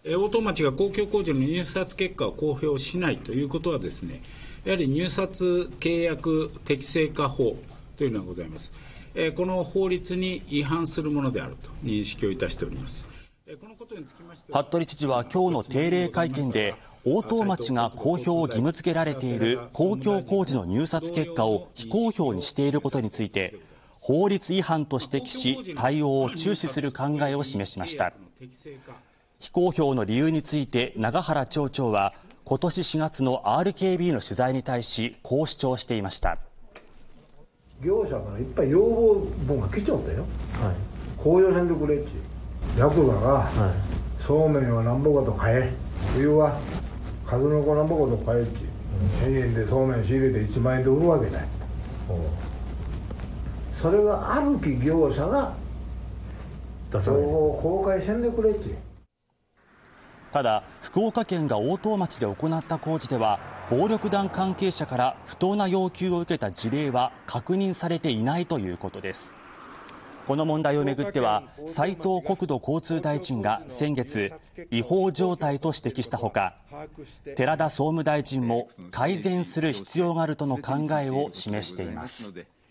大任町が公共工事の入札結果を公表しないということはですね、やはり入札契約適正化法というのがございます。この法律に違反するものであると認識をいたしております。このことにつきましては、 服部知事は今日の定例会見で、大任町が公表を義務付けられている公共工事の入札結果を非公表にしていることについて、法律違反と指摘し、対応を注視する考えを示しました。非公表の理由について永原町長は、今年4月の RKB の取材に対しこう主張していました。 業者からいっぱい要望文が来ちゃったよ、公表せんでくれっち、役場が、そうめんはなんぼかと買え、冬は数の子なんぼかと買えっち、1000円でそうめん仕入れて1万円で売るわけない。それがある企業者が情報を公開せんでくれっち。 ただ、福岡県が大任町で行った工事では、暴力団関係者から不当な要求を受けた事例は確認されていないということです。この問題をめぐっては、斉藤国土交通大臣が先月、違法状態と指摘したほか、寺田総務大臣も改善する必要があるとの考えを示しています。